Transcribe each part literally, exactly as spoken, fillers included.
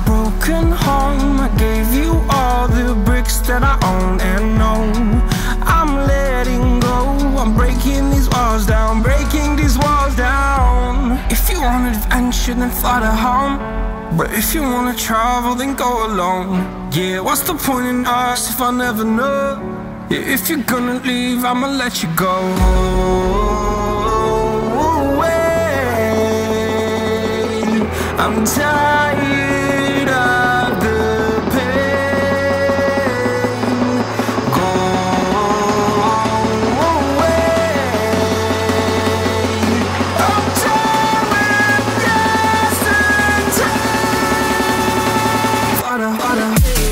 broken home. I gave you all the bricks that I own and know. I'm letting go, I'm breaking these walls down, breaking these walls down. If you want adventure, then fly to home. But if you wanna travel, then go alone. Yeah, what's the point in us if I never know? Yeah, if you're gonna leave, I'ma let you go. I'm tired of the pain. Go away. I'm tired of yesterday. Harder, harder.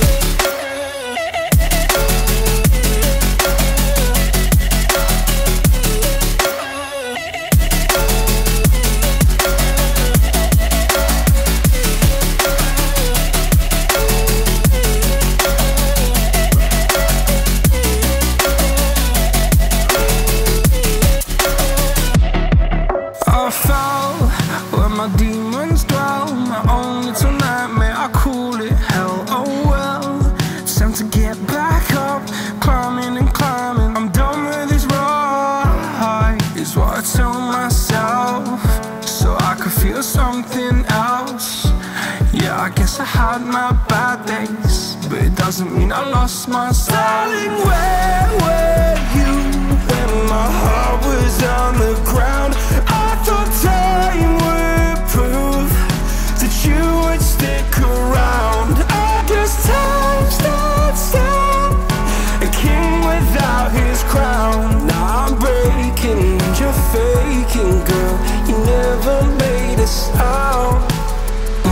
Where my demons dwell, my own little nightmare, I call it hell. Oh well, it's time to get back up, climbing and climbing. I'm done with this ride, is what I tell myself, so I could feel something else. Yeah, I guess I had my bad days, but it doesn't mean I lost my style. Darling, where were you when my heart was on the ground? I thought time would prove that you would stick around. I guess time stands still, a king without his crown. Now I'm breaking, you're faking, girl. You never made a sound. Oh,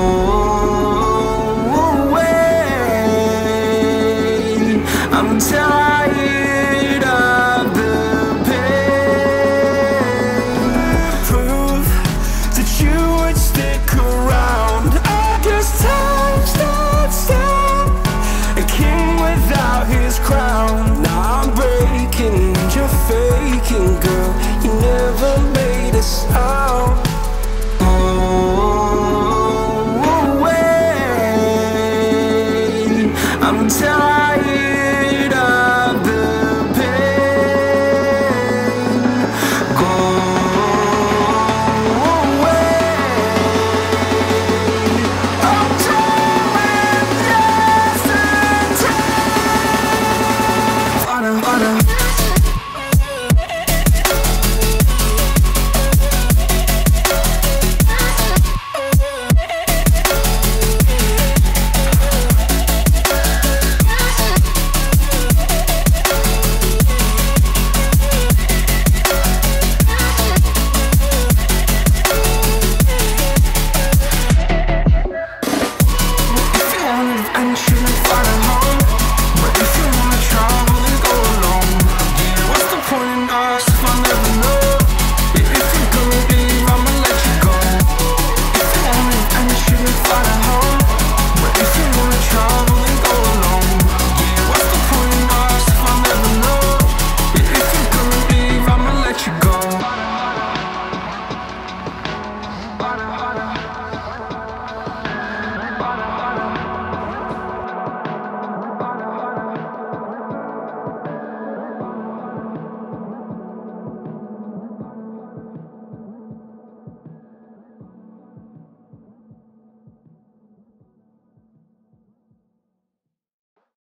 wait, I'm tired of the pain. Prove that you would stick around. I guess time stands still, a king without his crown. Now I'm breaking, you're faking, girl. You never made a sound. Oh, wait, I'm tired.